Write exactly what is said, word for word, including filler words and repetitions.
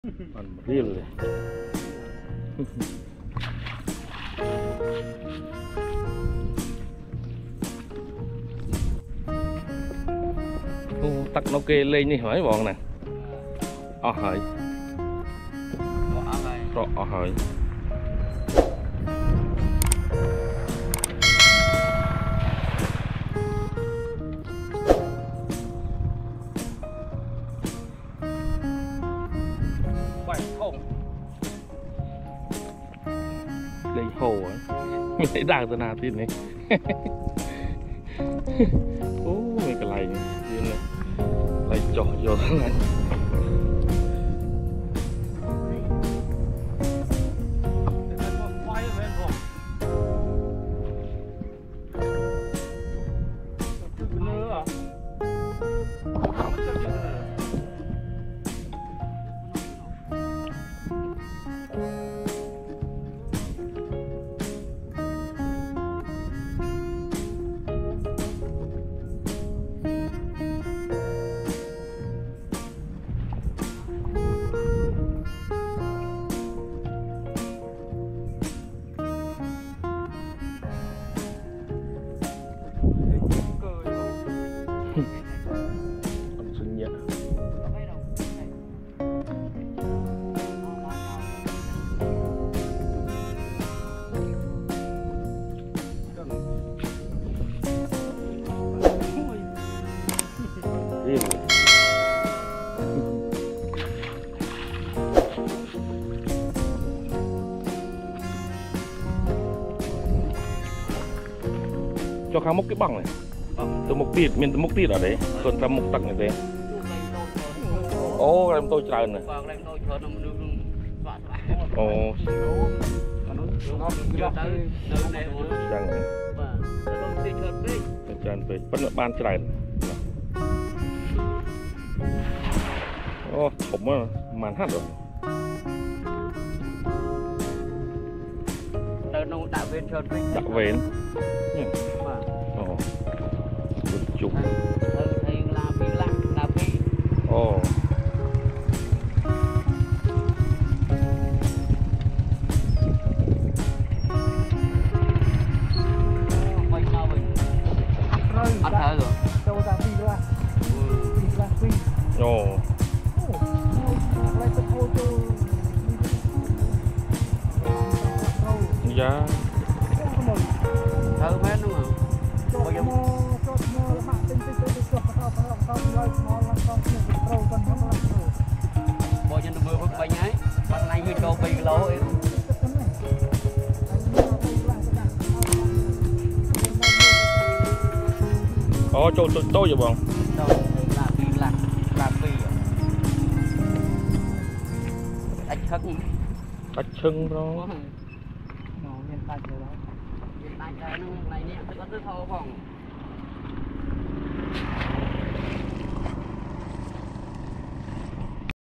มันเรียบเลยตักนกเกเลยนี่หอยบองnèอ๋อหอยรออ๋อหอยเลยโหไม่ได้ด่างตนาติดนี่โอ้ไม่กระไรยืนเลยไรจ่อโยนทั้งนั้นcho khá mốc cái bằng này từ mốc tịt miền từ mốc tịt ở đấy còn ta mốc tặng như thế ô em tôi trời này ô chẳng chẳng về bất luận ban trời ô thủng mà màn hát rồi đạo vén ồ chụp ồ ồ dạ thơ mến đúng không? Bao giờ bao giờ nó vừa bánh ấy, bánh này như trâu bì lỗ ấy. Ồ, trâu trâu trâu vậy bọn? Trâu là bì lạc, là bì. Ách khưng. Ách khưng đó. Hãy subscribe cho kênh Ghiền Mì Gõ để không bỏ lỡ những video hấp dẫn.